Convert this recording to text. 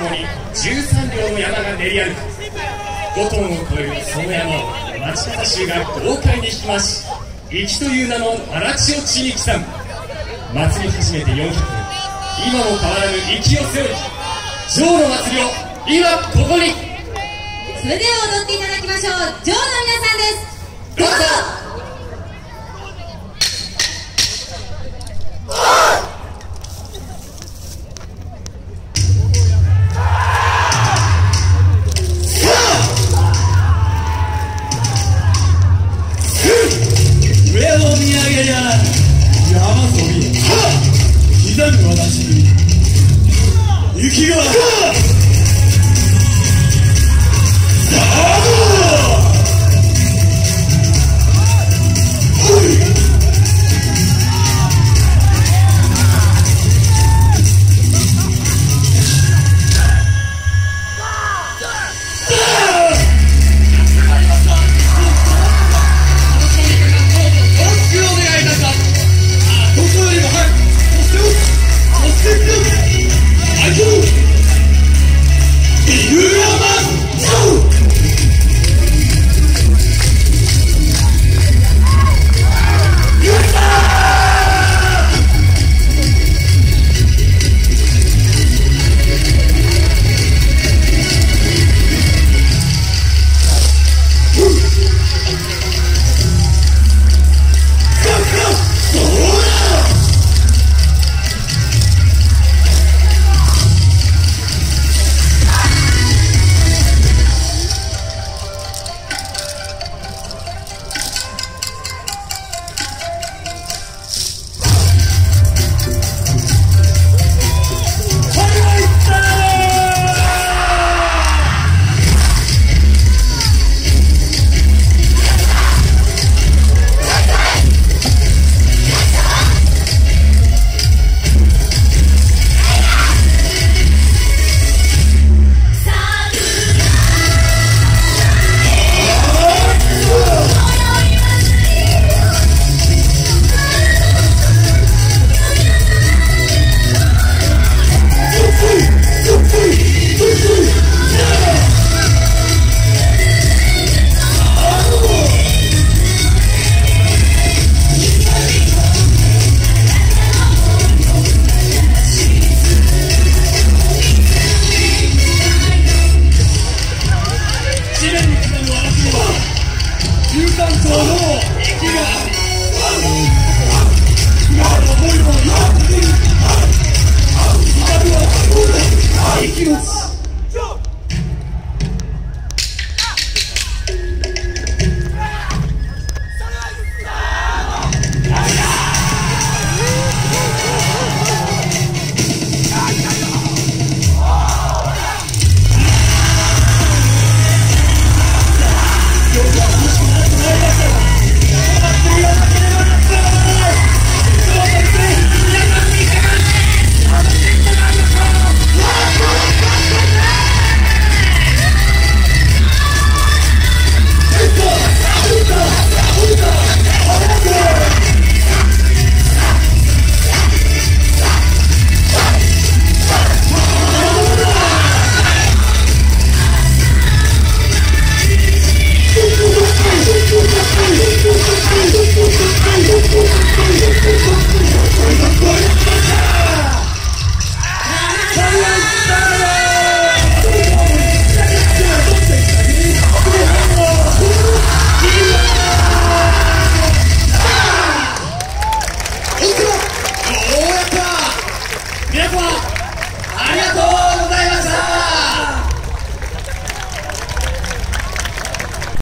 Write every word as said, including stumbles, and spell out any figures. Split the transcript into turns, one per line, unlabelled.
もにじゅうさん両の山が練り歩く。ごトンを超えるその山を町方衆が豪快に引き回し、粋という名の荒地を地に刻む。祭り始めてよんひゃくねん、今も変わらぬ粋を背負い、城の祭りを今ここに。
それでは踊っていただきましょう。城の皆さんです。どうぞ。